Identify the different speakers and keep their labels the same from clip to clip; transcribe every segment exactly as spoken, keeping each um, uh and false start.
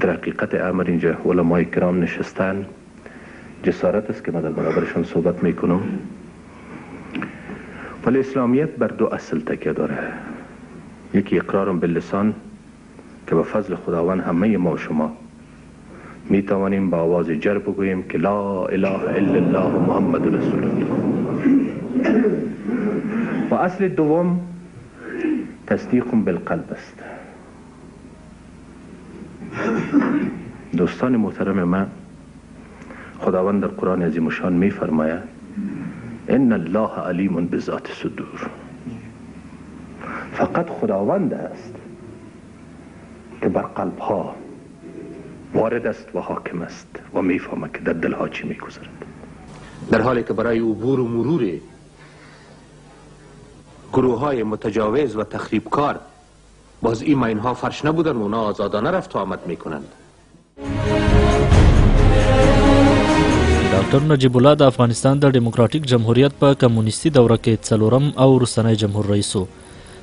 Speaker 1: در حقیقت امر اینجا علمای کرام نشستن، جسارت است که من در برابرشان صحبت میکنم. ولی اسلامیت بر دو اصل تکیه داره. یکی اقرار باللسان که به فضل خداوند همه ما و شما می توانیم با آواز جر بگوییم که لا اله الا الله محمد رسول الله. و اصل دوم تصدیق بالقلب است. دوستان محترم من، خداوند در قرآن عظیم الشان می فرماید ان الله علیم بذات الصدور. فقط خداوند است که بر قلب ها وارد است و حاکم است و میفهمه که در دلها چی میگذرد. در حالی که برای عبور و مرور گروه های متجاوز و تخریبکار باز این ماین ها فرش نبودن و اونا آزادانه رفت و آمد میکنند.
Speaker 2: ډاکټر نجیب الله د افغانستان د ډیموکراتیک جمهوریت په کمونیستي دوره کې څلورم او وروستنی جمهور رئیس و.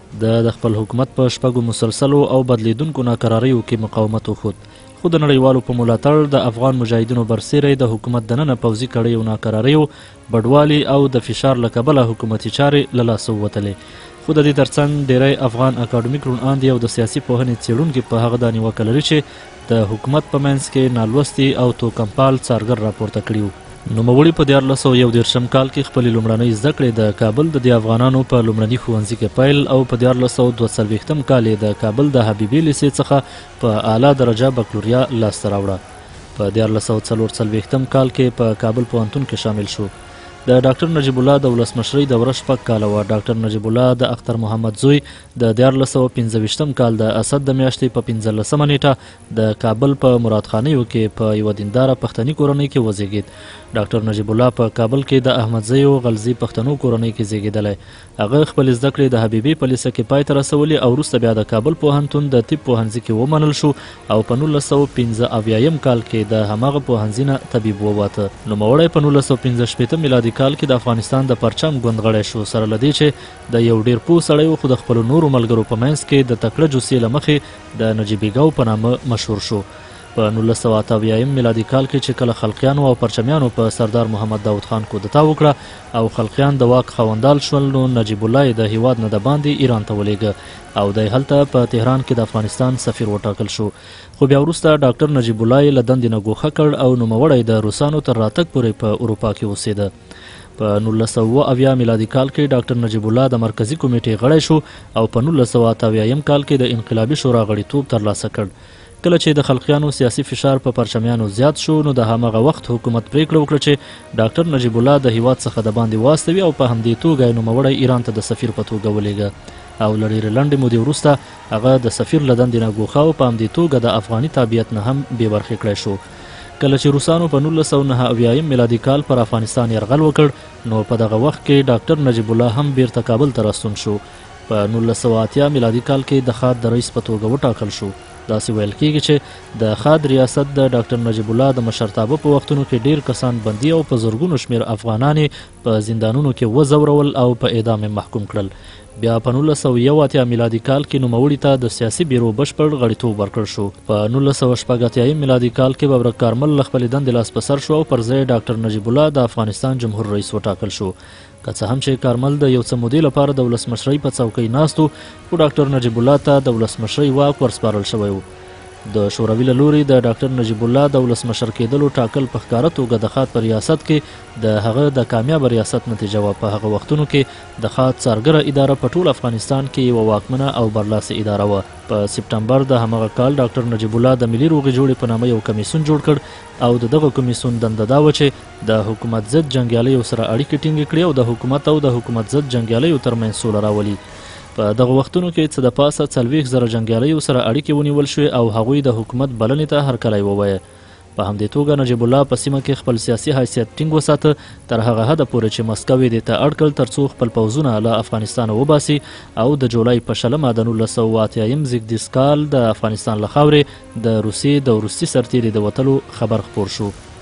Speaker 2: د خپل حکومت په شپږو مسلسلو او بدلیدونکو ناکراریو کې مقاومت وښود، خو د نړیوالو په ملاتړ د افغان مجاهدینو برسیری د حکومت دننه پوځي کړیو ناکراریو بډوالي او د فشار له کبله حکومتي چارې له لاسه ووتلې. خو د دې ترڅنګ ډیری افغان اکاډمیک روڼ اندي او د سیاسي پوهنې څېړونکي په هغه دا نیوکه لري چې د حکومت په منځ کې نالوستي او توکمپال څارګر راپورته کړي وو. نوموړي په دیارلس سوه یو دېرشم کال کې خپلې لومړنۍ زده کړې د کابل د دې افغانانو په لومړني ښوونځي کې پیل او په دیارلس سوه دوه څلوېښتم کال یې د کابل د حبیبي لیسې څخه په اعلی درجه بکلوریا لاسته راوړه. په دیارلس سوه څلور څلوېښتم کال کې په کابل پوهنتون کې شامل شو. د ډاکټر نجیب الله د ولسمشرۍ دوره شپږ کاله وه. ډاکټر نجیب الله د اختر محمد زوی د دیارلس سوه پنځه ویشتم کال د اسد د میاشتې په پنځلسمه نیټه د کابل په مرادخانیو کې په یوه دینداره پښتني کورنۍ کې وزیږېد. ډاکټر نجیب الله په کابل کې د احمدزی او غلزي پښتنو کورنۍ کې زیږېدلی. هغه خپلې زده کړې د حبیبي په لیسه کې پای ته رسولې او وروسته بیا د کابل پوهنتون د طب پوهنځي کې ومنل شو او په نولس سوه پنځه اویایم کال کې د هماغه پوهنځي نه طبیب وواته. نوموړی په نولس سوه پنځه شپېته میلادي کال کې د افغانستان د پرچم ګوند غړی شو، سره له دې چې د یو ډېر پوه سړی و، خو د خپلو نورو ملګرو په منځ کې د تکړه جوسې له مخې د نجیبیګاو په نامه مشهور شو. په نولس سوه اته اویایم میلادي کال کې چې کله خلقیانو او پرچمیانو په سردار محمد داود خان کودتا وکړه او خلقیان د واک خاوندان شول، نو نجیب الله یې د هیواد نه د باندې ایران ته ولیږه او دی هلته په تهران کې د افغانستان سفیر وټاکل شو. خو بیا وروسته ډاکټر نجیب الله یې له دندې نه ګوښه کړ او نوموړی د روسانو تر راتګ پورې په اروپا کې اوسېده. په نولس سوه اویا میلادي کال کې ډاکټر نجیب الله د مرکزي کمیټې غړی شو او په نولس سوه اته اویایم کال کې د انقلابي شورا غړیتوب ترلاسه کړ. کله چې د خلقیانو سیاسي فشار په پرچمیانو زیات شو، نو د هماغه وخت حکومت پریکړه وکړه چې ډاکټر نجیب الله د هیواد څخه د باندې واستوي او په همدې توګه یې نوموړی ایران ته د سفیر په توګه ولیږه او له ډېرې لنډې مودې وروسته هغه د سفیر له دندې نه ګوښه او په همدې توګه د افغاني تابعیت نه هم بې برخې کړی شو. کله چې روسانو په نولس سوه نهه اویایم میلادي کال پر افغانستان یرغل وکړ، نو په دغه وخت کې ډاکټر نجیب الله هم بیرته کابل ته راستون شو. په نولس سوه اتیا میلادي کال کې د خاد د رئیس په توګه وټاکل شو. داسې ویل کېږي چې د خاد ریاست د ډاکټر نجیب الله د مشرتابه په وختونو کې ډېر کسان بندي او په زرګونو شمېر افغانان په زندانونو کې وځورول او په اعدام محکوم کړل. بیا په نولس سوه یو اتیا میلادي کال کې نوموړي ته د سیاسي بیرو بشپړ غړیتوب ورکړل شو. په نولس سوه شپږ اتیایم میلادي کال کې ببرک کارمل له خپلې دندې لاس په سر شو او پر ځای ډاکټر نجیب الله د افغانستان جمهور رئیس وټاکل شو. که څه هم چې کارمل د یو څه مودې لپاره د ولسمشرۍ په څوکۍ ناست و، خو ډاکټر نجیب الله ته د ولسمشرۍ واک ورسپارل شوی و. د شوروي له لوري د ډاکټر نجیب الله د ولسمشر کېدلو ټاکل په ښکاره توګه د خاد په ریاست کې د هغه د کامیاب ریاست نتیجه وه. په هغه وختونو کې د خاد څارګره اداره په ټول افغانستان کې یوه واکمنه او برلاسې اداره وه. په سپټمبر د همغه کال ډاکټر نجیب الله د ملي روغې جوړې په نامه یو کمیسیون جوړ کړ او د دغه کمیسیون دنده دا وه چې د حکومت ضد جنګیالیو سره اړیکې ټینګې کړي او د حکومت او د حکومت ضد جنګیالیو ترمنځ سوله راولي. په دغه وختونو کې څه د پاسه څلوېښت زره جنګیالیو سره اړیکې ونیول شوې او هغوی د حکومت بلنې ته هرکلی ووایه. په همدې توګه نجیب الله په سیمه کې خپل سیاسي حیثیت ټینګ وساته تر هغه حده پورې چې مسکو یې دې ته اړ کړل تر څو خپل پوځونه له افغانستانه وباسي او د جولای په شلمه د نولس سوه اتیایم زیږدیز کال د افغانستان له خاورې د روسیې د وروستي سرتیري د وتلو خبر خپور شو.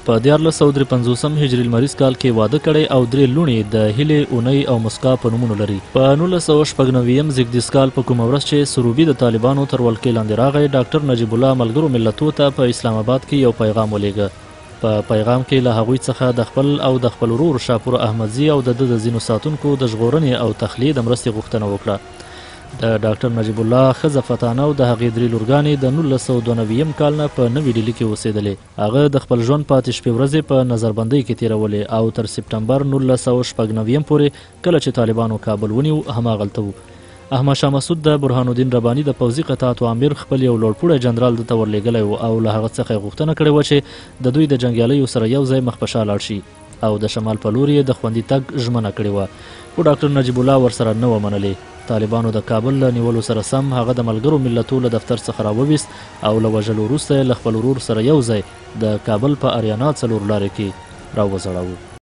Speaker 2: په دیارلس سوه درې پنځوسم هجري لمریز کال کې واده کړی او درې لوڼې د هیلې، اونۍ او مسکا په نومونو لري. په نولس سوه شپږ نوي زیږدیز کال په کومه ورځ چې سروبي د طالبانو تر ولکې لاندې راغی، ډاکټر نجیب الله ملګرو ملتونو ته په اسلام آباد کې یو پیغام ولېږه. په پیغام کې له هغوی څخه د خپل او د خپل ورور شاپور احمدزی او د د ځینو ساتونکو د ژغورنې او تخلیې د مرستې غوښتنه وکړه. د ډاکټر نجیب الله ښځه فتانه او د هغې درې لورګانې د نولس سوه دوه نوي کال نه په نوې ډیلي کې اوسېدلې. هغه د خپل ژوند پاتې شپې ورځې په نظربندۍ کې تېرولې او تر سپټمبر نولس سوه شپږ نوي پورې کله چې طالبانو کابل ونیو هماغلته و. احمد شاه مسعود د برهان الدین رباني د پوځي قطعاتو امیر خپل یو لوړپوړی جنرال دته ورلېږلی و او له هغه څخه یې غوښتنه کړې وه چې د دوی د جنګیالیو سره یو ځای مخ په شا لاړ شي او د شمال په لور یې د خوندي تګ ژمنه کړې وه. خو ډاکټر نجیب الله ورسره نه وه منلې. طالبانو د کابل له نیولو سره سم هغه د ملګرو ملتونو له دفتر څخه راوویست او له وژلو وروسته یې له خپل ورور سره یو ځای د کابل په اریانا څلور لارې کې راوځړاوه.